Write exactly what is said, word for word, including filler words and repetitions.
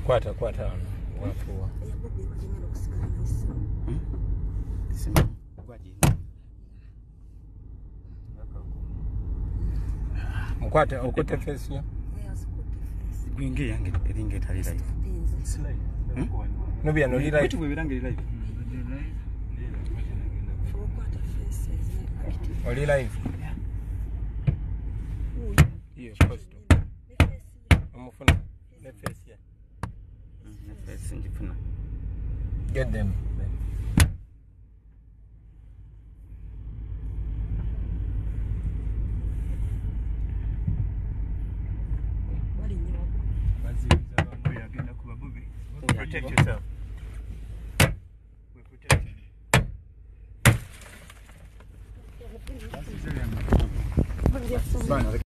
Kwata kwata wafuwa. Sima gwaji. Mkwata okote face yo. Gwingi yange eringe tali live. No bya no live. Bitu bwe birange live. Oli live. Iyo post. Omufuna ne face ya. Ne face njifuna. Get them. Protect yourself. We protect you.